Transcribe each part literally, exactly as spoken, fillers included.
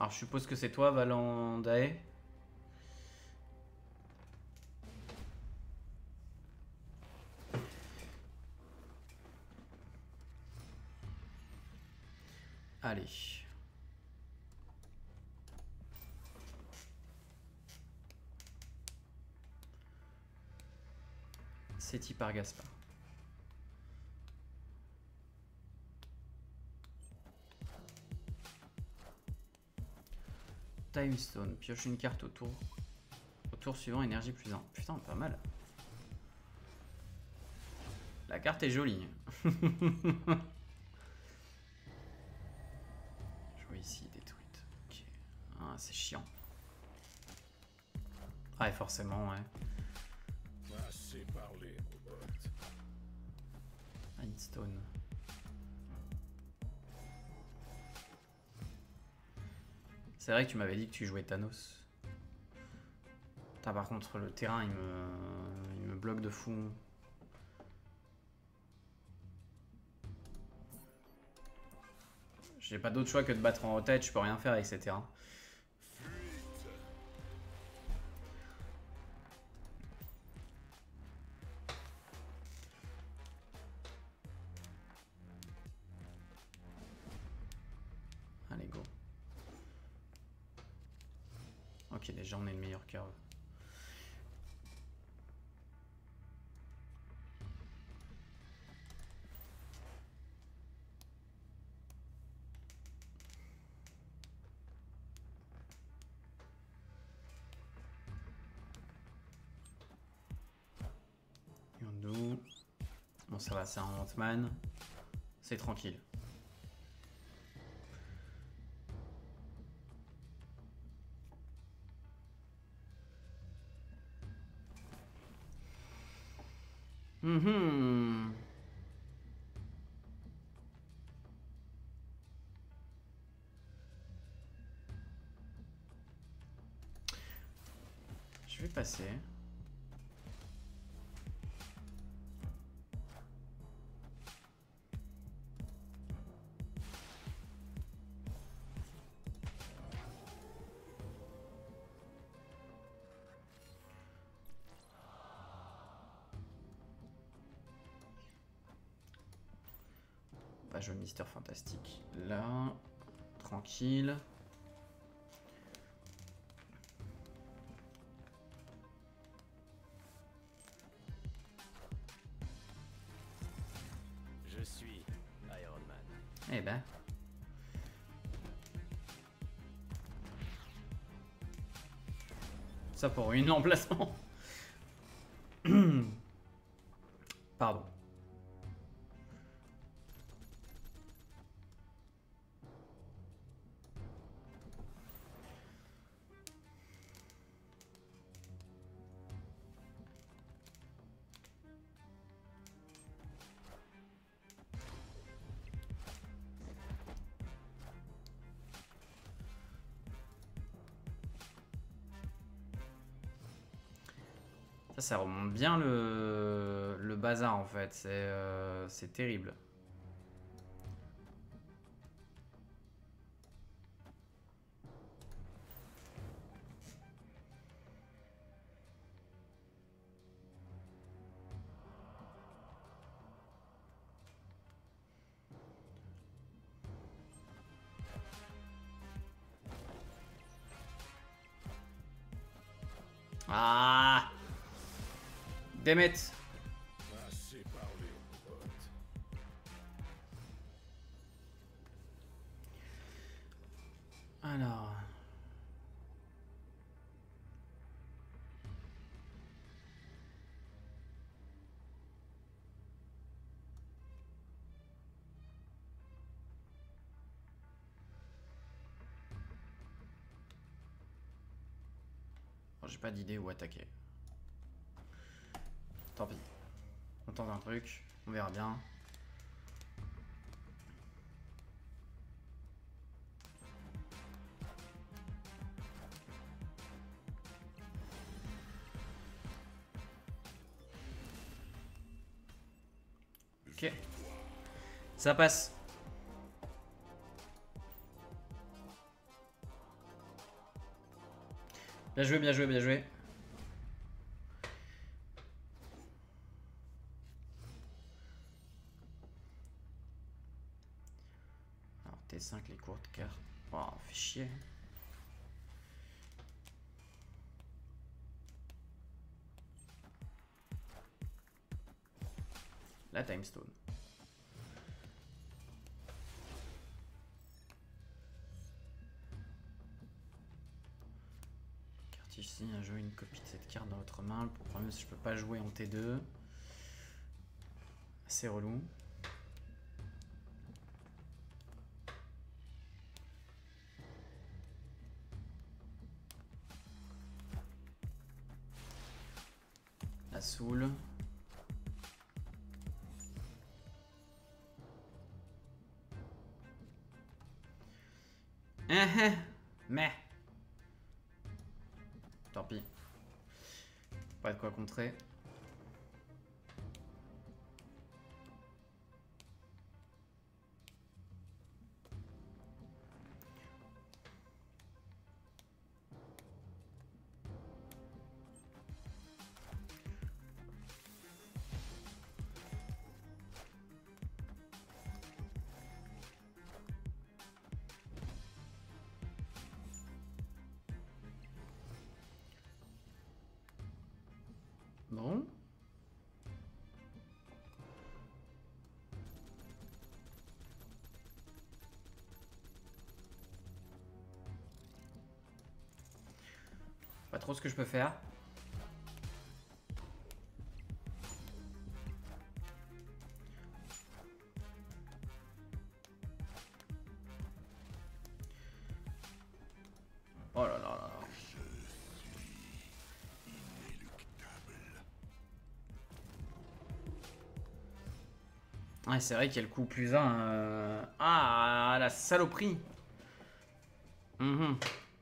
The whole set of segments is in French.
Alors je suppose que c'est toi, Valendae. Allez. C'est par Gaspard. Time Stone, pioche une carte au tour. Au tour suivant, énergie plus un. Putain, pas mal. La carte est jolie. Jouer ici, détruite. Ok. Ah, c'est chiant. Ah, et forcément, ouais. Assez parlé, robot. Stone. C'est vrai que tu m'avais dit que tu jouais Thanos. Putain, par contre, le terrain, il me, il me bloque de fou. J'ai pas d'autre choix que de battre en tête, je peux rien faire avec ces terrains. Allez, go. Ok, déjà on est le meilleur curve. Yondu. Bon, ça va, c'est un Ant-Man. C'est tranquille. Mm-hmm. Je vais passer. On va jouer Mister Fantastique là. Tranquille. Je suis Iron Man. Eh ben. Ça pour une emplacement. Pardon. Ça, ça remonte bien le, le bazar en fait. C'est euh, c'est terrible. Ah, Demet. Assez parlé, robot. Alors. J'ai pas d'idée où attaquer. Tant pis. On tente un truc, on verra bien. Ok. Ça passe. Bien joué, bien joué, bien joué. Alors T cinq, les courtes cartes. Oh, fait chier. La Timestone. Carte ici, un jeu, une copie de cette carte dans votre main. Le problème, c'est que je peux pas jouer en T deux. C'est relou. La Soul. Mais tant pis. Pas de quoi contrer. Bon. Pas trop ce que je peux faire. Oh là là là là. Ouais, c'est vrai qu'il y a le coup plus un. Euh... Ah, la saloperie. Mmh.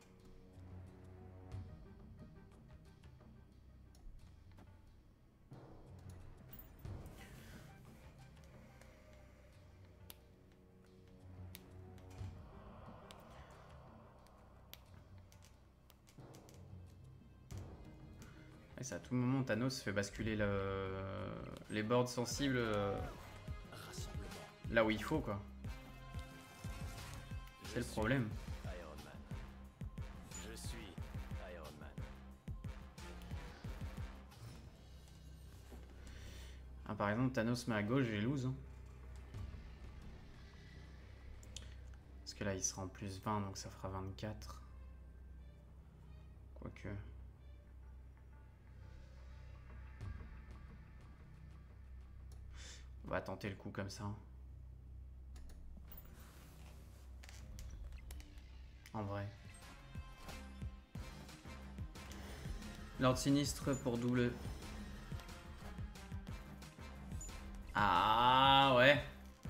Ouais, c'est à tout moment Thanos fait basculer le... les boards sensibles euh, là où il faut, quoi. C'est le problème. Iron Man. Je suis Iron Man. Ah, par exemple, Thanos met à gauche, j'ai lose. Hein. Parce que là, il sera en plus vingt, donc ça fera vingt-quatre. Quoique... On va tenter le coup comme ça. En vrai. Lord Sinistre pour double. Ah ouais.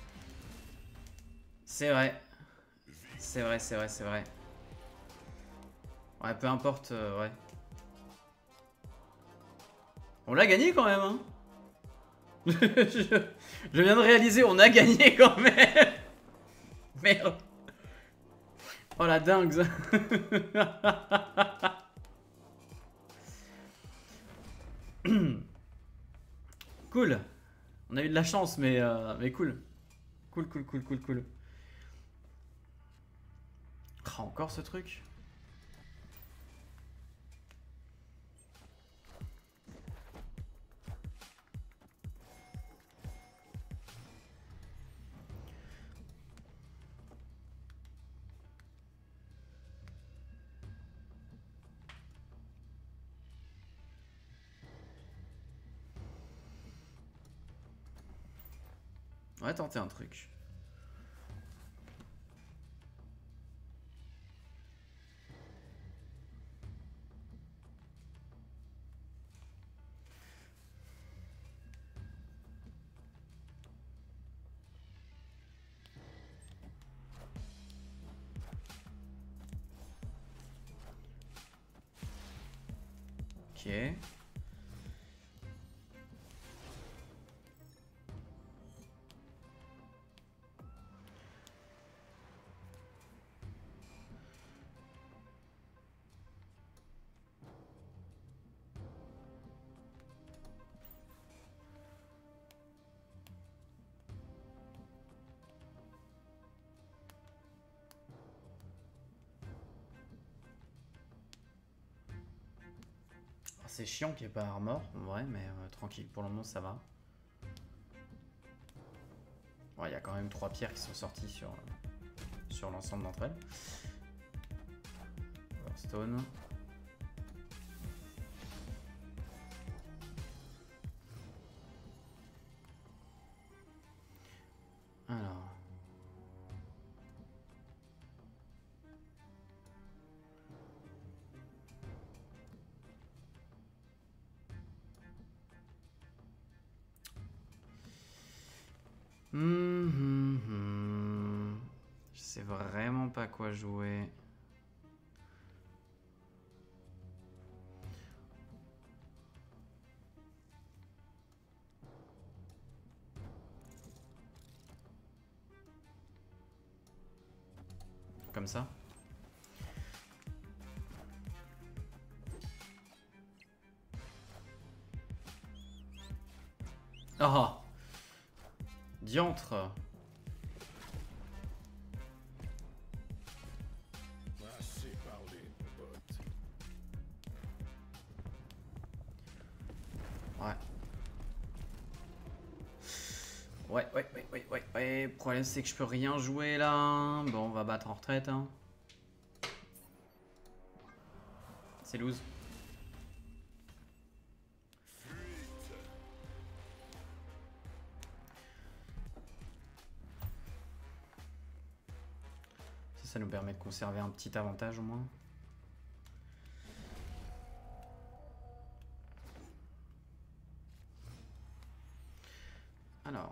C'est vrai. C'est vrai, c'est vrai, c'est vrai. Ouais, peu importe, euh, ouais. On l'a gagné quand même, hein. je, je viens de réaliser, on a gagné quand même. Merde. Oh la dingue ça. Cool. On a eu de la chance, mais, euh, mais cool. Cool, cool, cool, cool, cool. Ah, encore ce truc. On va tenter un truc. Ok. c'est chiant qu'il n'y ait pas armor, en vrai, mais euh, tranquille, pour le moment ça va. Bon, il y a quand même trois pierres qui sont sorties sur, euh, sur l'ensemble d'entre elles. Stone. Alors. Hum, hum, hum. Je sais vraiment pas quoi jouer. Comme ça. Oh! Diantre! Assez parlé, mon pote. Ouais. Ouais, ouais, ouais, ouais, ouais, ouais. Le problème, c'est que je peux rien jouer là. Bon, on va battre en retraite. Hein. C'est loose. Ça, ça nous permet de conserver un petit avantage au moins. Alors.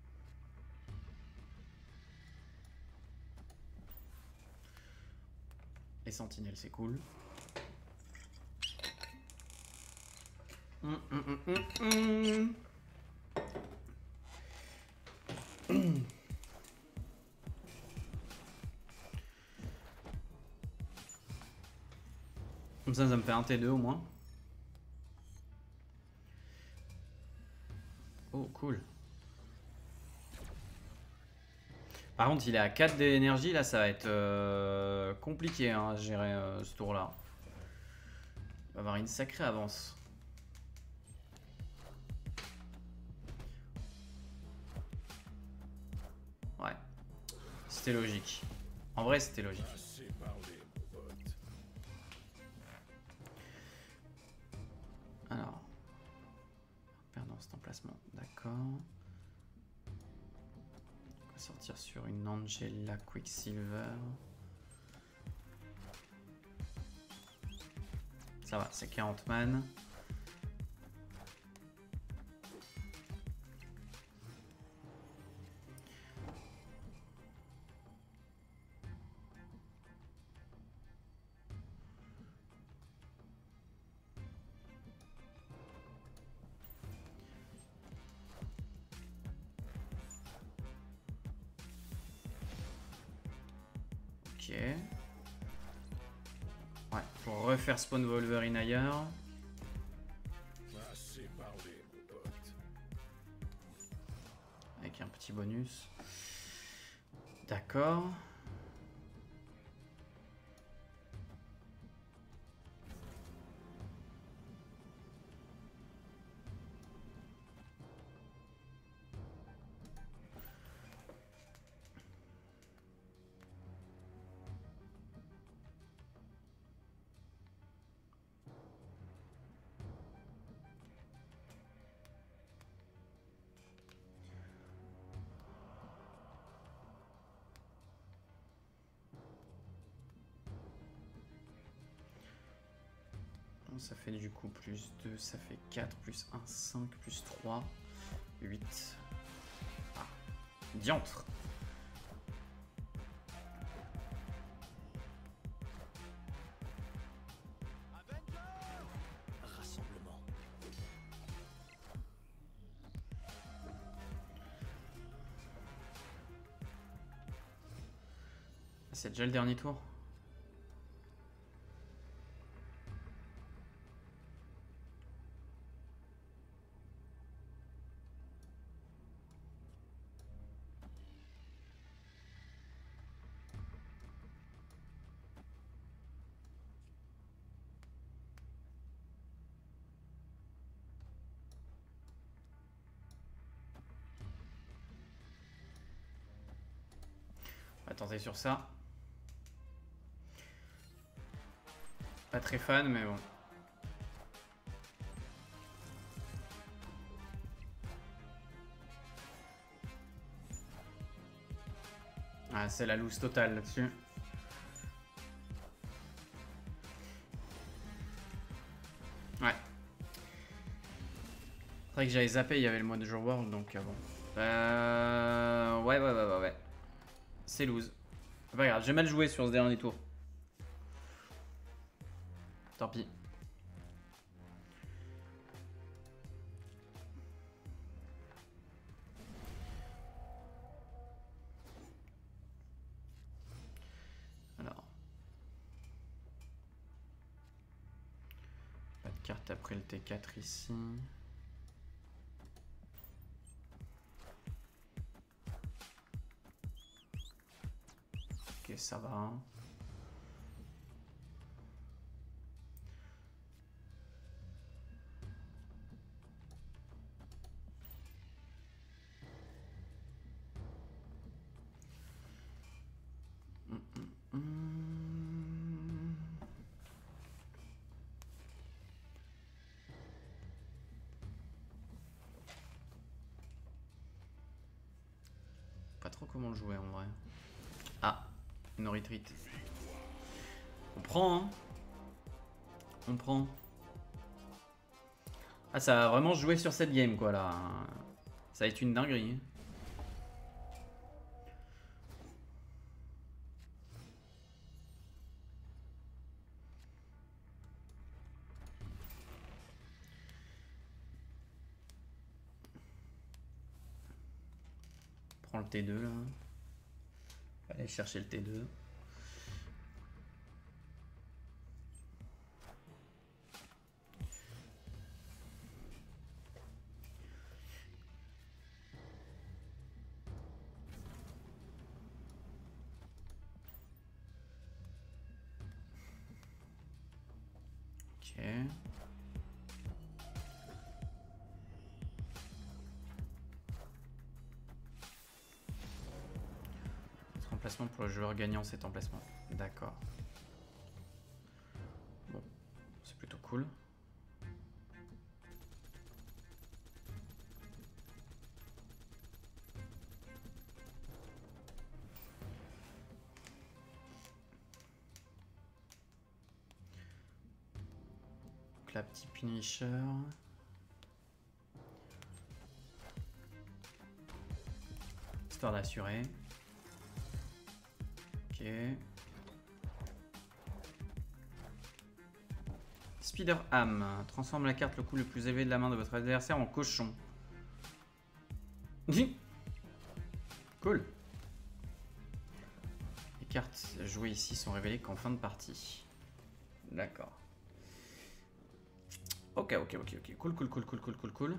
Les sentinelles, c'est cool. Hum, hum, hum, hum, hum. Comme ça, ça me fait un T deux au moins. Oh, cool. Par contre, il est à quatre d'énergie. Là, ça va être euh, compliqué hein, à gérer euh, ce tour-là. Il va avoir une sacrée avance. Ouais. C'était logique. En vrai, c'était logique. Assez parlé, mon pote. Alors. Perdant cet emplacement. D'accord. On va sortir sur une Angela Quicksilver. Ça va, c'est quarante man. Ok. Ouais, pour refaire spawn Wolverine ailleurs. Assez parlé, mon pote. Avec un petit bonus. D'accord. Ça fait du coup plus deux, ça fait quatre, plus un, cinq, plus trois, huit. Ah, diantre. Rassemblement. C'est déjà le dernier tour. On va tenter sur ça. Pas très fan, mais bon. Ah, c'est la loose totale là-dessus. Ouais. C'est vrai que j'avais zappé, il y avait le mode de jour world, donc euh, bon. Euh... Ouais, ouais, ouais, ouais, ouais. C'est loose. C'est pas grave, j'ai mal joué sur ce dernier tour. Tant pis. Alors. Pas de carte après le T quatre ici. Ok, ça va. Hum, hum, hum. Pas trop comment le jouer en vrai. Ah, no retreat. On prend, hein. On prend. Ah, ça va vraiment jouer sur cette game, quoi, là. Ça va être une dinguerie. Prends le T deux, là. Allez chercher le T deux. Ok. Cet emplacement pour le joueur gagnant, cet emplacement. D'accord. Bon, c'est plutôt cool. Donc là, petit Punisher. Histoire d'assurer. Ok. Spider Ham. Transforme la carte le coût le plus élevé de la main de votre adversaire en cochon. Cool. Les cartes jouées ici sont révélées qu'en fin de partie. D'accord. Ok, ok, ok, ok. Cool, cool, cool, cool, cool, cool, cool.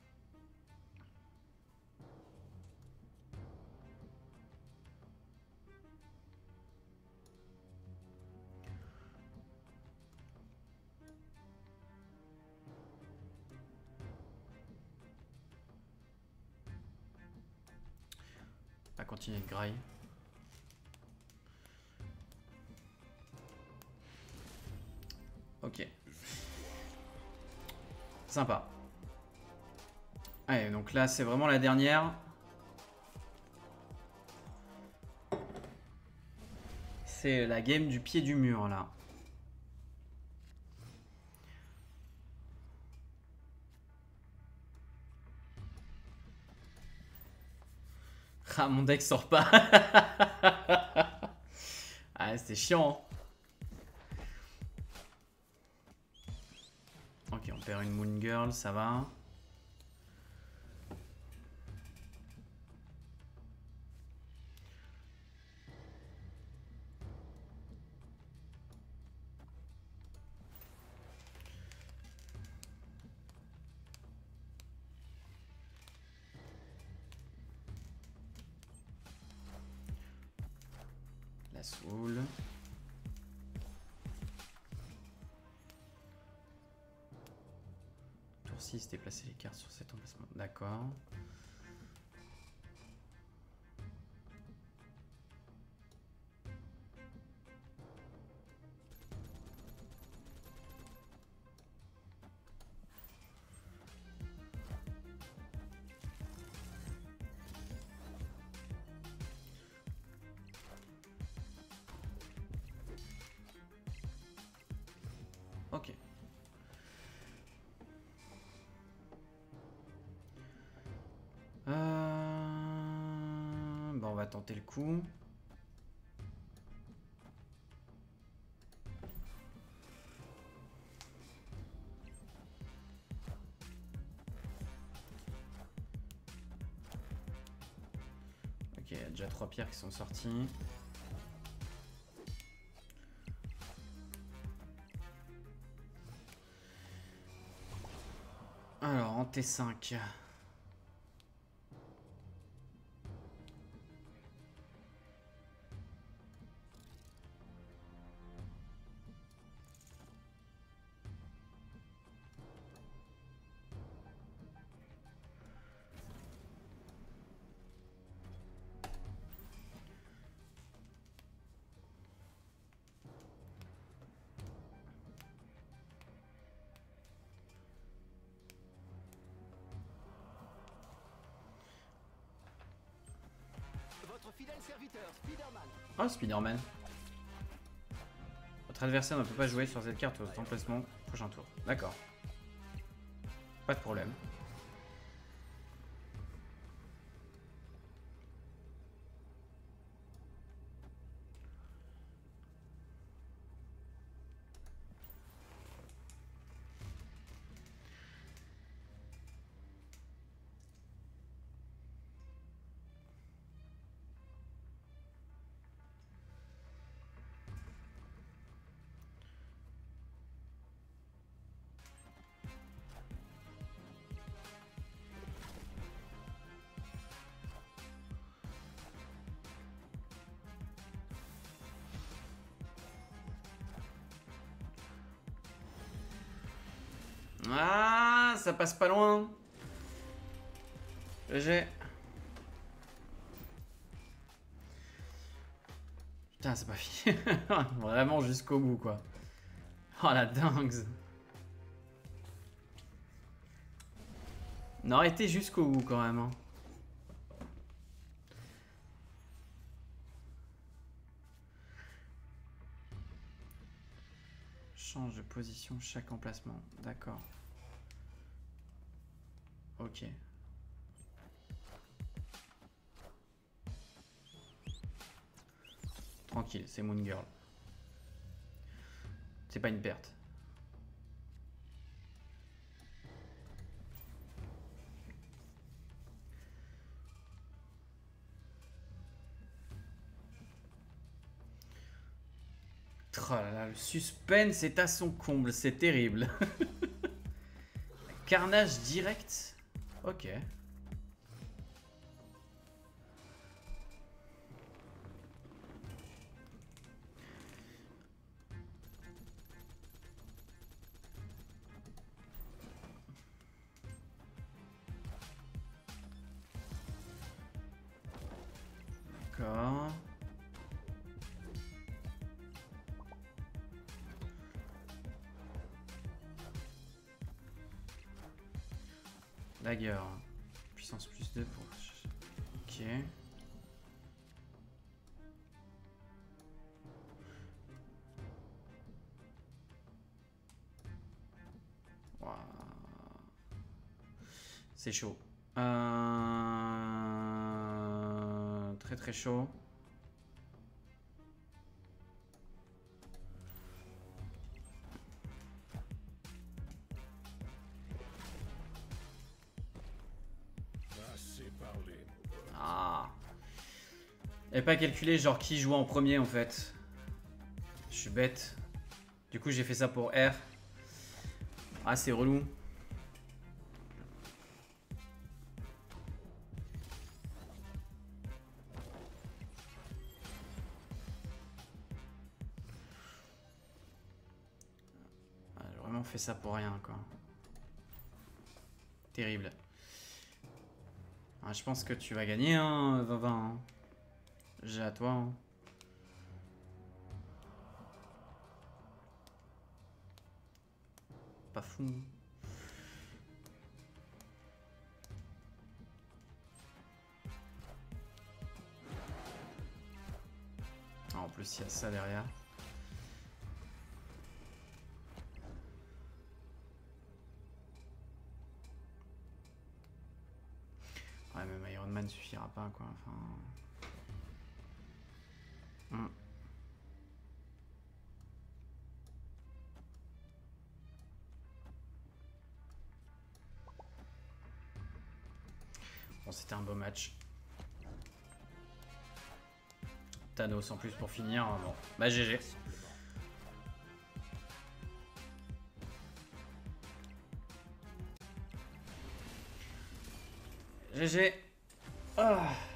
On va continuer de graille. Ok. Sympa. Allez, donc là, c'est vraiment la dernière. C'est la game du pied du mur, là. Ah, mon deck sort pas. Ah, c'était chiant. Ok, on perd une Moon Girl, ça va. La Soul. Tour six, déplacer les cartes sur cet emplacement. D'accord. Ok. Euh... Bon, on va tenter le coup. Ok, il y a déjà trois pierres qui sont sorties. Alors, en T cinq. Votre fidèle serviteur, Spider-Man. Oh, Spider-Man. Votre adversaire ne peut pas jouer sur cette carte au emplacement prochain tour. D'accord. Pas de problème. Ah, ça passe pas loin. G G. Putain, c'est pas fini. Vraiment jusqu'au bout, quoi. Oh la dingue. On aurait été jusqu'au bout, quand même. Hein. Change de position chaque emplacement. D'accord. Ok. Tranquille, c'est Moon Girl. C'est pas une perte. Oh là là, le suspense est à son comble, c'est terrible. Carnage direct. Ok. D'accord. Dagger. Puissance plus deux pour... Ok. Wow. C'est chaud. Euh... Très très chaud. Ah. Et pas calculé genre qui joue en premier en fait. Je suis bête. Du coup j'ai fait ça pour R. Ah c'est relou. Ah, j'ai vraiment fait ça pour rien quoi. Terrible. Ah, je pense que tu vas gagner hein, vingt vingt. Hein. J'ai à toi. Hein. Pas fou. Ah, en plus, il y a ça derrière. suffira pas quoi. Enfin... Hmm. Bon, c'était un beau match. Thanos en plus pour finir. Bon, bah G G. G G. Ah.